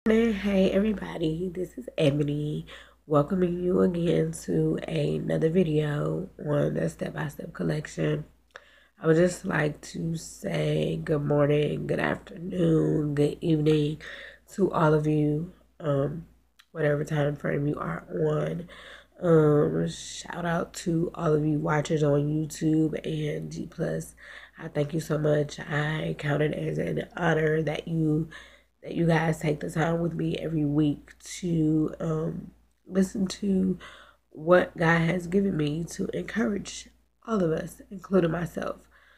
Hey everybody, this is Ebony, welcoming you again to another video on the Step by Step collection. I would just like to say good morning, good afternoon, good evening to all of you, whatever time frame you are on. Shout out to all of you watchers on YouTube and G+. I thank you so much. I count it as an honor that you guys take the time with me every week to listen to what God has given me to encourage all of us, including myself.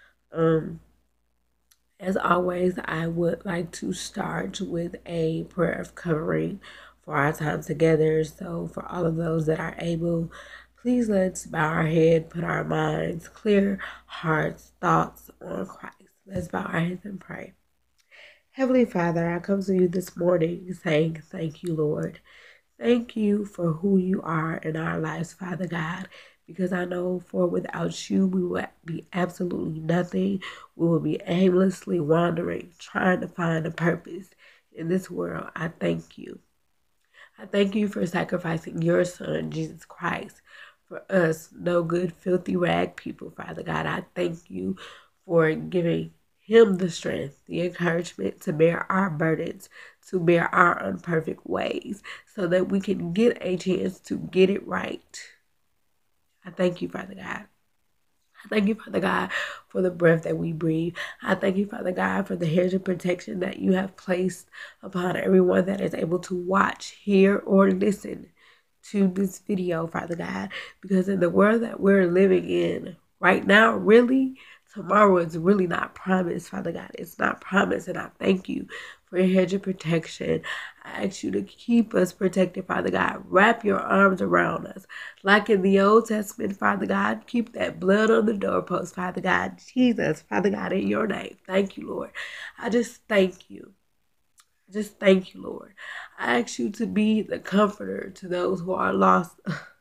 As always, I would like to start with a prayer of covering for our time together. So, for all of those that are able, please let's bow our head, put our minds, clear hearts, thoughts on Christ. Let's bow our heads and pray. Heavenly Father, I come to you this morning saying thank you, Lord. Thank you for who you are in our lives, Father God, because I know for without you, we would be absolutely nothing. We will be aimlessly wandering, trying to find a purpose in this world. I thank you. I thank you for sacrificing your son, Jesus Christ, for us, no good, filthy rag people, Father God. I thank you for giving him the strength, the encouragement to bear our burdens, to bear our imperfect ways, so that we can get a chance to get it right. I thank you, Father God. I thank you, Father God, for the breath that we breathe. I thank you, Father God, for the hedge of protection that you have placed upon everyone that is able to watch, hear, or listen to this video, Father God. Because in the world that we're living in right now, really, tomorrow is really not promised, Father God. It's not promised, and I thank you for your hedge of protection. I ask you to keep us protected, Father God. Wrap your arms around us. Like in the Old Testament, Father God, keep that blood on the doorpost, Father God. Jesus, Father God, in your name. Thank you, Lord. I just thank you. Just thank you, Lord. I ask you to be the comforter to those who are lost.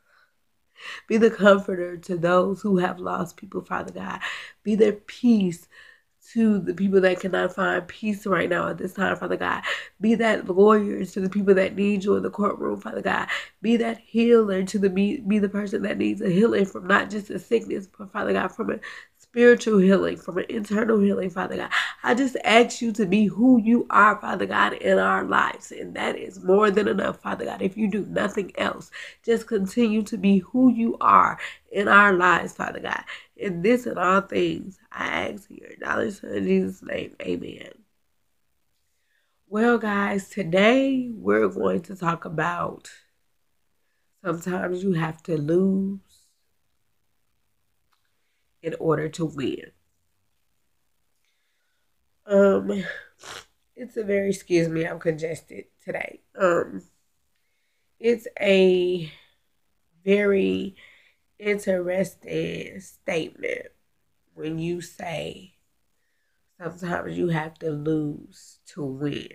Be the comforter to those who have lost people, Father God. Be their peace to the people that cannot find peace right now at this time, Father God. Be that lawyer to the people that need you in the courtroom, Father God. Be that healer to be the person that needs a healing from not just a sickness, but Father God, from a spiritual healing, from an internal healing, Father God. I just ask you to be who you are, Father God, in our lives. And that is more than enough, Father God. If you do nothing else, just continue to be who you are in our lives, Father God. In this and all things, I ask in your knowledge in Jesus' name. Amen. Well, guys, today we're going to talk about sometimes you have to lose in order to win. It's a very, excuse me, I'm congested today. It's a very interesting statement when you say sometimes you have to lose to win.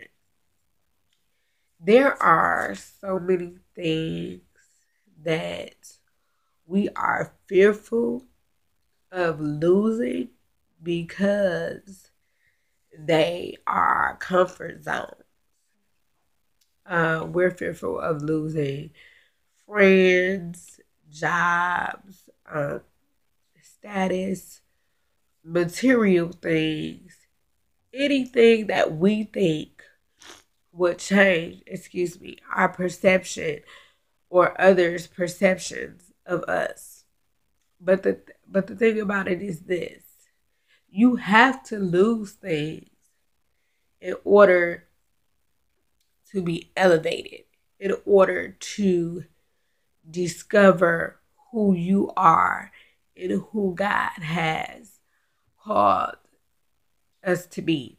There are so many things that we are fearful of losing because they are comfort zones. We're fearful of losing friends, jobs, status, material things, anything that we think would change, our perception or others' perceptions of us. But the thing about it is this: you have to lose things in order to be elevated, in order to discover who you are and who God has called us to be.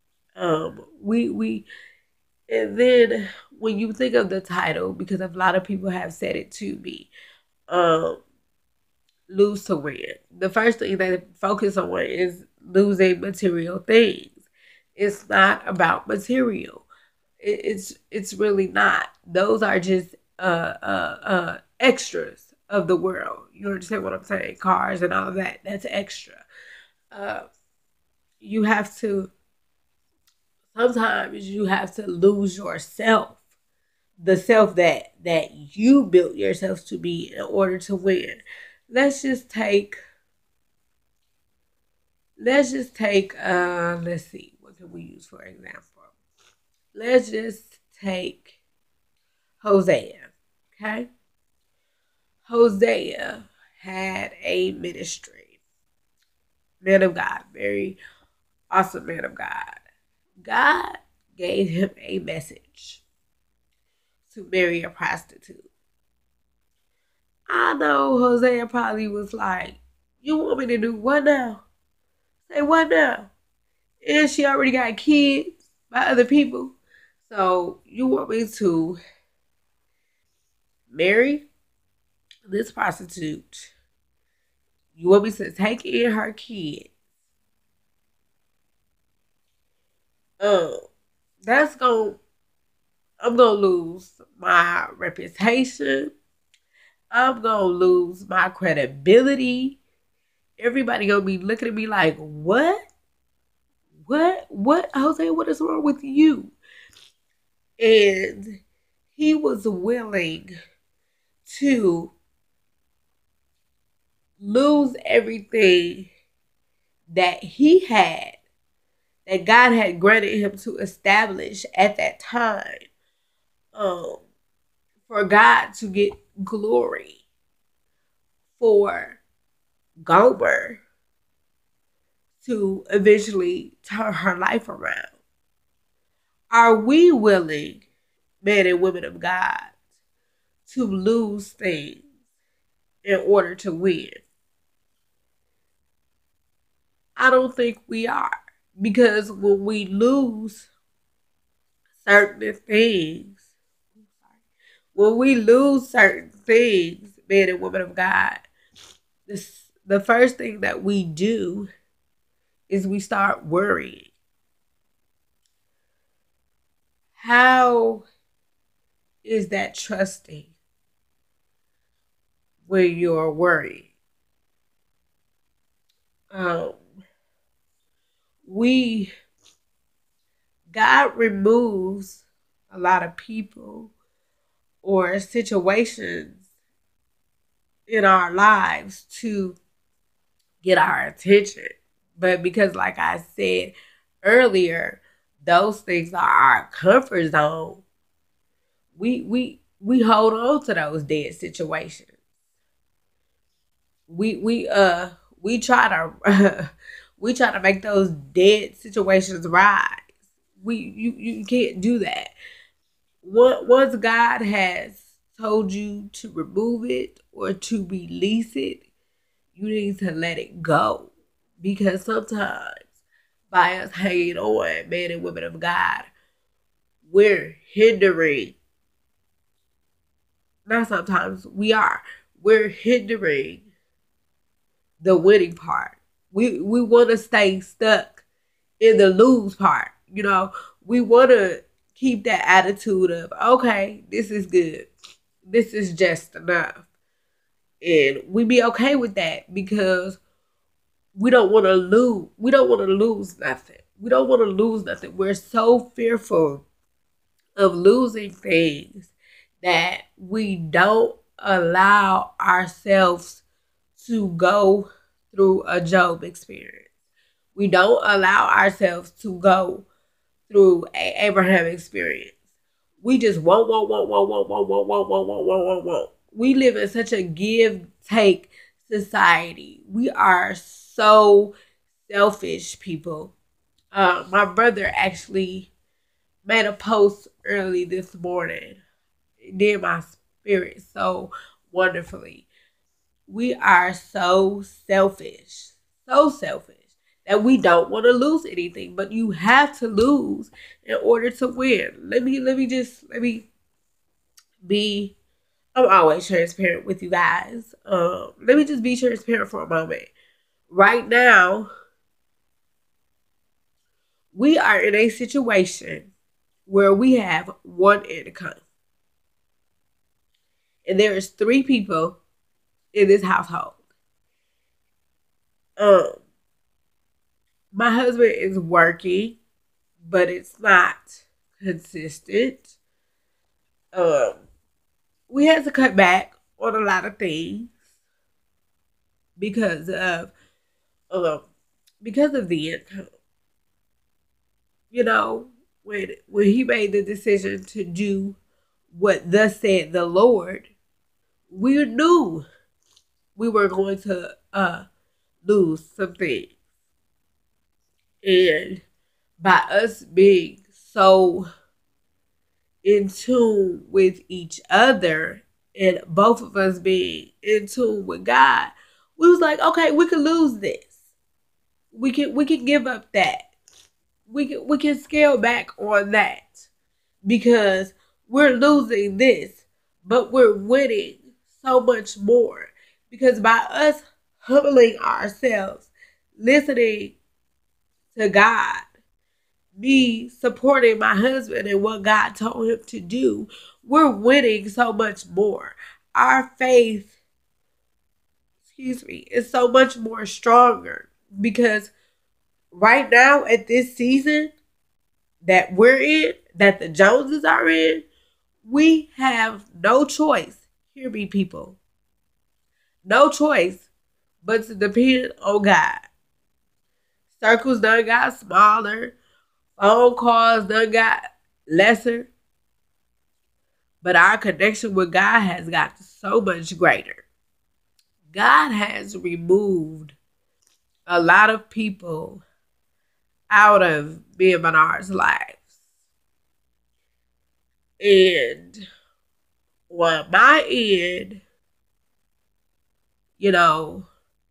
We and then when you think of the title, because a lot of people have said it to me, lose to win. The first thing they focus on is losing material things. It's not about material. It's really not. Those are just extras of the world. You understand what I'm saying? Cars and all of that. That's extra. You have to Sometimes you have to lose yourself, the self that you built yourself to be in order to win. Let's just take let's see, what can we use for example? Let's just take Hosea. Okay? Hosea had a ministry. Man of God, very awesome man of God. God gave him a message to marry a prostitute. I know Hosea probably was like, you want me to do what now? Say what now? And she already got kids by other people. So you want me to marry this prostitute? You want me to take in her kid? That's going I'm gonna lose my reputation. I'm gonna lose my credibility. Everybody gonna be looking at me like, what? What, Jose, what is wrong with you? And he was willing to lose everything that he had, that God had granted him to establish at that time, for God to get glory, for Gomer to eventually turn her life around. Are we willing, men and women of God, to lose things in order to win? I don't think we are. Because when we lose certain things, men and women of God, the first thing that we do is we start worrying. How is that trusting when you're worried? God removes a lot of people or situations in our lives to get our attention. But because, like I said earlier, those things are our comfort zone, we hold on to those dead situations. We try to we try to make those dead situations rise. You can't do that. Once God has told you to remove it or to release it, you need to let it go. Because sometimes by us hanging on, men and women of God, we're hindering. Not sometimes, we're hindering the winning part. We want to stay stuck in the lose part. You know, we want to keep that attitude of, okay, this is good. This is just enough. And we be okay with that because we don't want to lose. We don't want to lose nothing. We don't want to lose nothing. We're so fearful of losing things that we don't allow ourselves to go through a Job experience. We don't allow ourselves to go through an Abraham experience. We just want. We live in such a give-take society. We are so selfish people. My brother actually made a post early this morning. It did my spirit so wonderfully. We are so selfish that we don't want to lose anything, but you have to lose in order to win. Let me be. I'm always transparent with you guys. Let me just be transparent for a moment. Right now, we are in a situation where we have one income. And there is 3 people in this household. My husband is working but it's not consistent. Um, we had to cut back on a lot of things because of um because of the income. You know, when he made the decision to do what thus said the Lord, we knew we were going to lose some things. And by us being so in tune with each other and both of us being in tune with God, we was like, okay, we can lose this. We can give up that. We can scale back on that because we're losing this, but we're winning so much more. Because by us humbling ourselves, listening to God, me supporting my husband and what God told him to do, we're winning so much more. Our faith, is so much more stronger because right now at this season that we're in, that the Joneses are in, we have no choice. Hear me, people. No choice but to depend on God. Circles done got smaller. Phone calls done got lesser. But our connection with God has got so much greater. God has removed a lot of people out of me and Bernard's lives. And on my end, you know,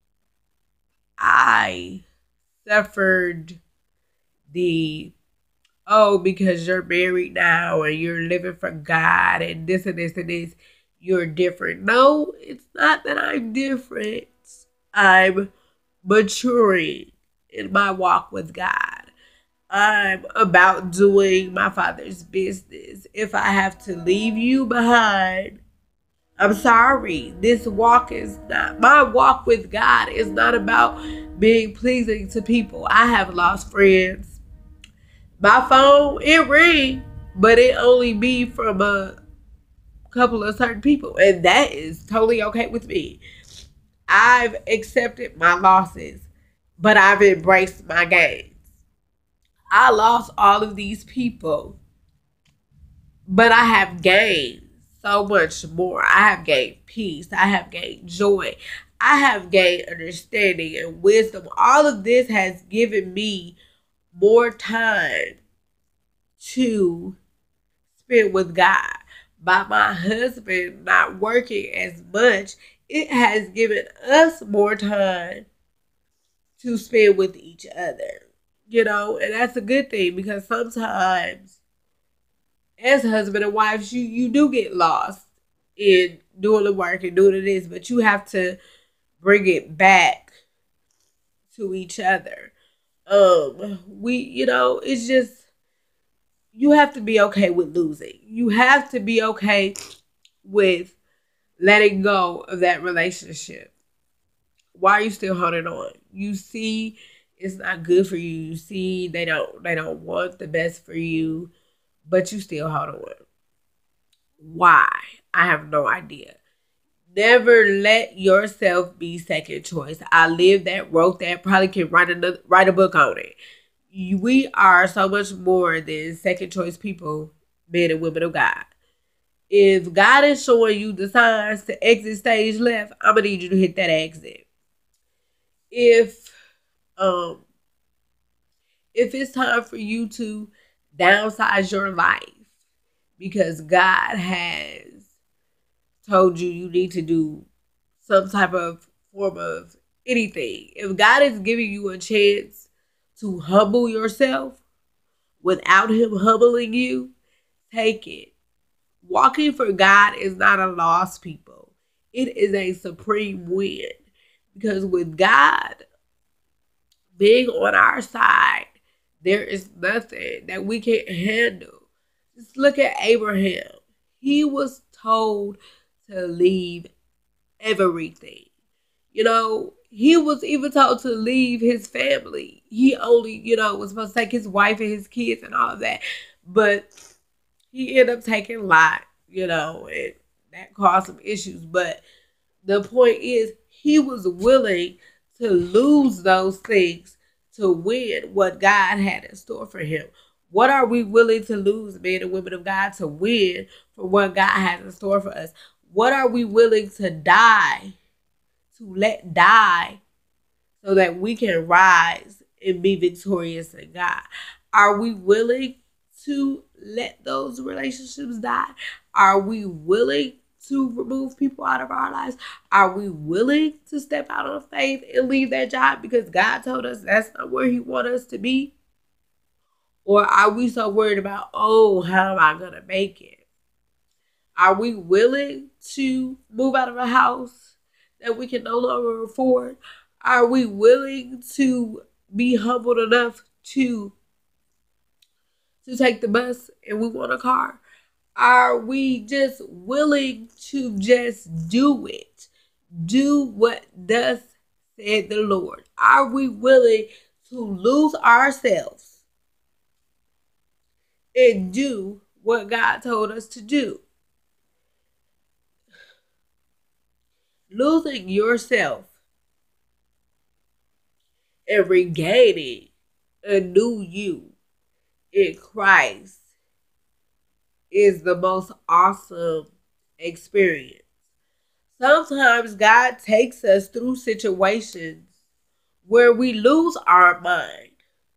I suffered the, oh, because you're married now and you're living for God and this and this and this, you're different. No, it's not that I'm different. I'm maturing in my walk with God. I'm about doing my Father's business. If I have to leave you behind, I'm sorry. This walk is not, my walk with God is not about being pleasing to people. I have lost friends. My phone, it ring, but it only be from a couple of certain people. And that is totally okay with me. I've accepted my losses, but I've embraced my gains. I lost all of these people, but I have gained so much more. I have gained peace. I have gained joy. I have gained understanding and wisdom. All of this has given me more time to spend with God. By my husband not working as much, it has given us more time to spend with each other. You know, and that's a good thing because sometimes as husband and wives, you do get lost in doing the work and doing this, but you have to bring it back to each other. It's just, you have to be okay with losing. You have to be okay with letting go of that relationship. Why are you still holding on? You see it's not good for you. You see they don't want the best for you, but you still hold on. Why? I have no idea. Never let yourself be second choice. I lived that, wrote that, probably can write a book on it. We are so much more than second choice people, men and women of God. If God is showing you the signs to exit stage left, I'm gonna need you to hit that exit. If um if it's time for you to downsize your life because God has told you you need to do some type of form of anything. If God is giving you a chance to humble yourself without him humbling you, take it. Walking for God is not a loss, people. It is a supreme win. Because with God being on our side, there is nothing that we can't handle. Just look at Abraham. He was told to leave everything. He was even told to leave his family. he only, was supposed to take his wife and his kids and all of that. But he ended up taking Lot, and that caused some issues. But the point is, he was willing to lose those things to win what God had in store for him. What are we willing to lose, men and women of God, to win for what God has in store for us? What are we willing to die, to let die, so that we can rise and be victorious in God? Are we willing to let those relationships die? Are we willing to remove people out of our lives? Are we willing to step out on faith and leave that job because God told us that's not where he wants us to be? Or are we so worried about, oh, how am I going to make it? Are we willing to move out of a house that we can no longer afford? Are we willing to be humbled enough to take the bus and we want a car? Are we just willing to just do it? Do what thus said the Lord. Are we willing to lose ourselves and do what God told us to do? Losing yourself and regaining a new you in Christ is the most awesome experience. Sometimes God takes us through situations where we lose our mind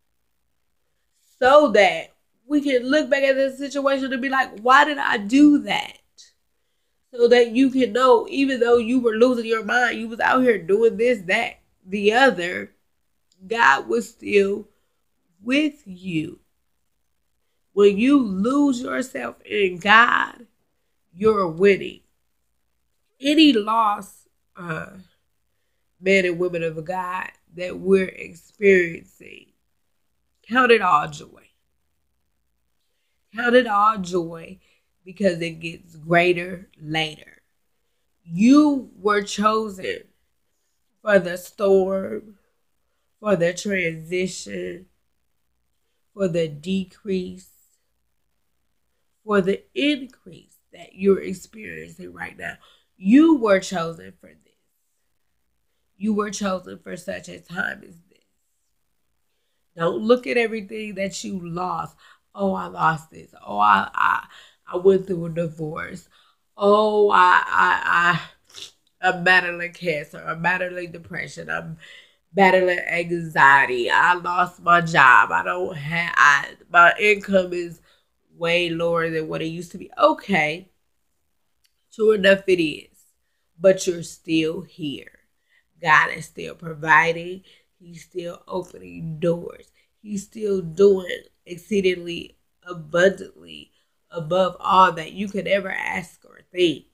so that we can look back at the situation and be like, why did I do that? So that you can know, even though you were losing your mind, you was out here doing this, that, the other, God was still with you. When you lose yourself in God, you're winning. Any loss, men and women of God, that we're experiencing, count it all joy. Count it all joy because it gets greater later. You were chosen for the storm, for the transition, for the decrease, for the increase that you're experiencing right now. You were chosen for this. You were chosen for such a time as this. Don't look at everything that you lost. Oh, I lost this. Oh, I went through a divorce. Oh, I'm battling cancer. I'm battling depression. I'm battling anxiety. I lost my job. My income is way lower than what it used to be. Okay, sure enough it is. But you're still here. God is still providing. He's still opening doors. He's still doing exceedingly abundantly above all that you could ever ask or think.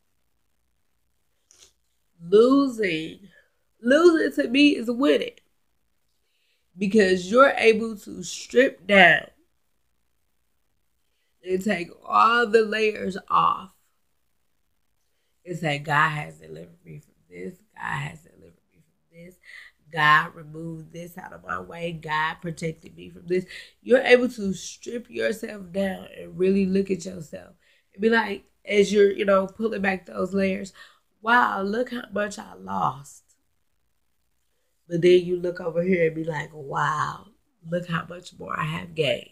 Losing to me is winning, because you're able to strip down and take all the layers off and say, God has delivered me from this. God has delivered me from this. God removed this out of my way. God protected me from this. You're able to strip yourself down and really look at yourself and be like, as you're, pulling back those layers, wow, look how much I lost. But then you look over here and be like, wow, look how much more I have gained.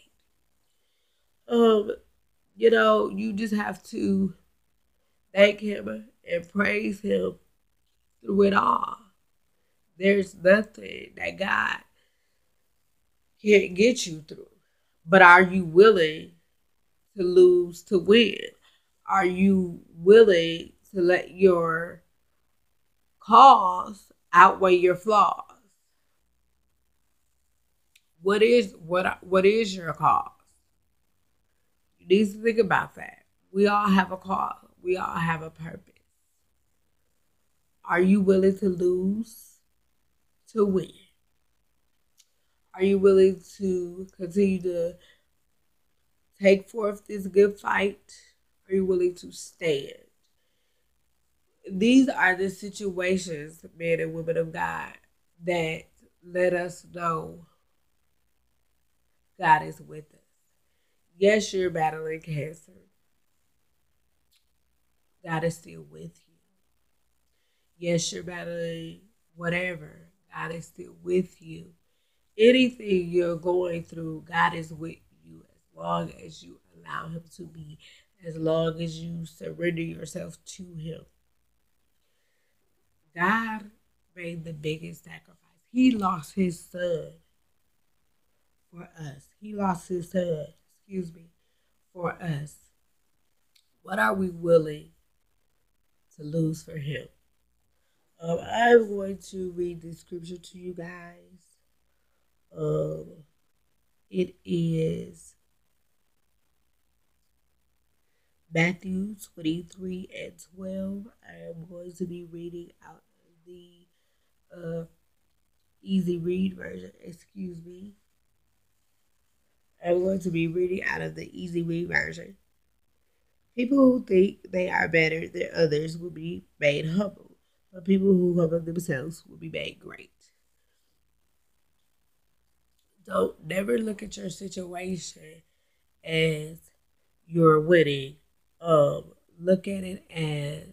You just have to thank him and praise him through it all. There's nothing that God can't get you through. But are you willing to lose to win? Are you willing to let your cause outweigh your flaws? What is your cause? You need to think about that. We all have a cause. We all have a purpose. Are you willing to lose to win? Are you willing to continue to take forth this good fight? Are you willing to stand? These are the situations, men and women of God, that let us know God is with us. Yes, you're battling cancer. God is still with you. Yes, you're battling whatever. God is still with you. Anything you're going through, God is with you as long as you allow Him to be, as long as you surrender yourself to Him. God made the biggest sacrifice. He lost His son for us. He lost His son, for us. What are we willing to lose for Him? I'm going to read the scripture to you guys. It is Matthew 23 and 12. I am going to be reading out of the easy read version. Excuse me. I'm going to be reading out of the easy read version. People who think they are better than others will be made humble, but people who humble themselves will be made great. Don't never look at your situation as you're winning. Look at it as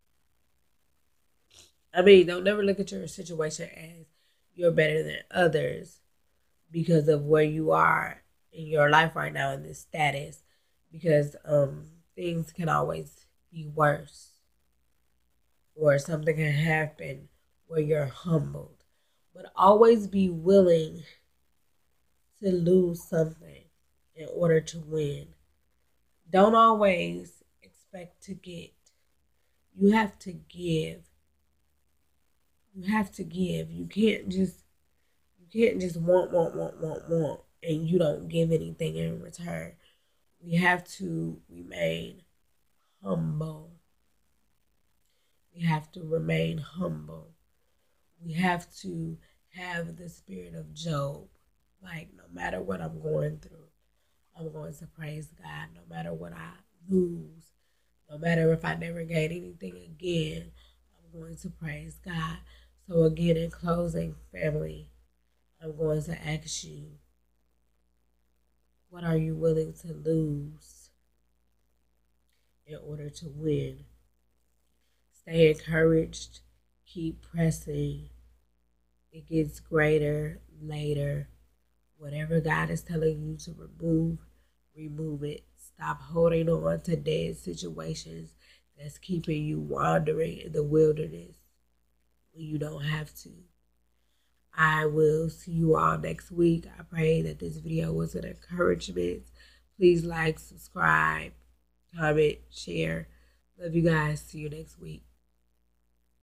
don't never look at your situation as you're better than others because of where you are in your life right now in this status. Because things can always be worse, or something can happen where you're humbled. But always be willing to lose something in order to win. Don't always expect to get. You have to give. You have to give. You can't just want, and you don't give anything in return. We have to remain humble. We have to remain humble. We have to have the spirit of Job. Like, no matter what I'm going through, I'm going to praise God. No matter what I lose, no matter if I never gain anything again, I'm going to praise God. So, again, in closing, family, I'm going to ask you, what are you willing to lose in order to win? Stay encouraged. Keep pressing. It gets greater later. Whatever God is telling you to remove it. Stop holding on to dead situations that's keeping you wandering in the wilderness when you don't have to. I will see you all next week. I pray that this video was an encouragement. Please like, subscribe, comment, share. Love you guys. See you next week.